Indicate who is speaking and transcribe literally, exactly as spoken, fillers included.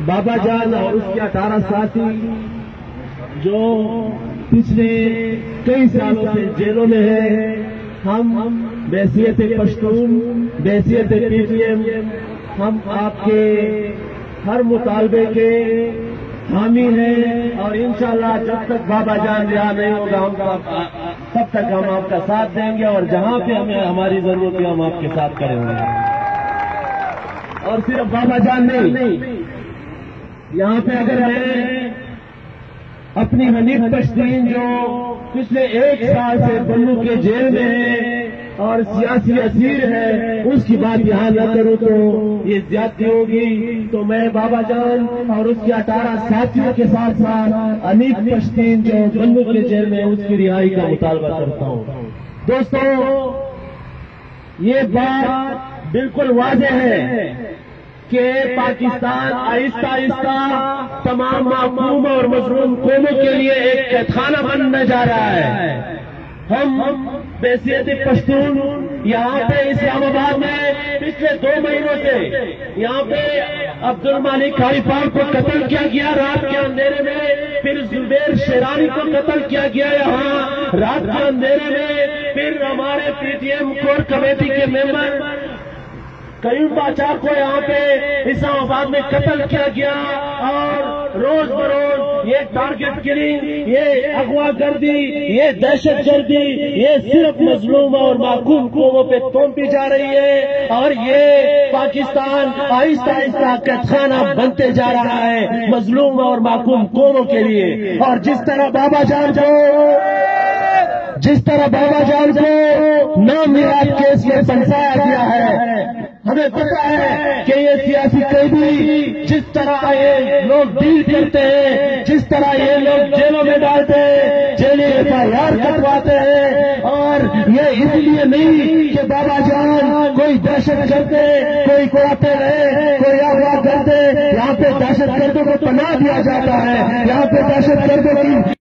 Speaker 1: بابا جان اور اس کے اٹھارہ ساتھی جو پچھلے کئی سالوں سے جیلوں میں ہیں، ہم بحیثیت پشتون، بحیثیت پی ٹی ایم، ہم آپ کے ہر مطالبے کے حامی ہیں، اور انشاءاللہ جب تک بابا جان رہا نہیں ہوگا ہم تب تک ہم آپ کا ساتھ دیں گے، اور جہاں پہ ہمیں ہماری ضرورت ہے ہم آپ کے ساتھ کھڑے ہوں گے۔ اور صرف بابا جان نہیں، یہاں پہ اگر میں اپنی حنیف پشتین جو پچھلے ایک سال سے بنو کے جیل میں ہے اور سیاسی اسیر ہے، اس کی بات یہاں نہ کروں تو یہ زیادتی ہوگی، تو میں بابا جان اور اس کے اٹھارہ ساتھیوں کے ساتھ ساتھ حنیف پشتین جو بنو کے جیل میں اس کی رہائی کا مطالبہ کرتا ہوں۔ دوستو، یہ بات بالکل واضح ہے کہ پاکستان آہستہ آہستہ تمام محکوم اور مظلوم قوموں کے لیے ایک قید خانہ بننے جا رہا ہے۔ ہم بحیثیت پشتون یہاں پہ اسلام آباد میں پچھلے دو مہینوں سے یہاں پہ عبد المالک قاری پاک کو قتل کیا گیا رات کے اندھیرے میں، پھر زبیر شیرانی کو قتل کیا گیا یہاں رات کے اندھیرے میں، پھر ہمارے P T M core committee کے ممبر قیوم باچا کو یہاں پہ اسلام آباد میں قتل کیا گیا، اور روز بروز یہ ٹارگٹ کلنگ، یہ اغوا گردی، یہ دہشت گردی، یہ صرف مظلوم اور محکوم قوموں پہ تھوپی جا رہی ہے، اور یہ پاکستان آہستہ آہستہ قید خانہ بنتے جا رہا ہے مظلوم اور محکوم قوموں کے لیے۔ اور جس طرح بابا جان کو جس طرح بابا جان کو نام میراد کیس میں پھنسایا گیا ہے، ہمیں پتا ہے کہ یہ سیاسی قیدی جس طرح یہ لوگ ڈیل کرتے ہیں، جس طرح یہ لوگ جیلوں میں ڈالتے ہیں، جیلی ایف آئی آر کٹواتے ہیں، اور یہ اس لیے نہیں کہ بابا جان کوئی دہشت گردے کوئی کوتے رہے کوئی اغوا کرتے، یہاں پہ دہشت گردوں کو پناہ دیا جاتا ہے، یہاں پہ دہشت گردوں کی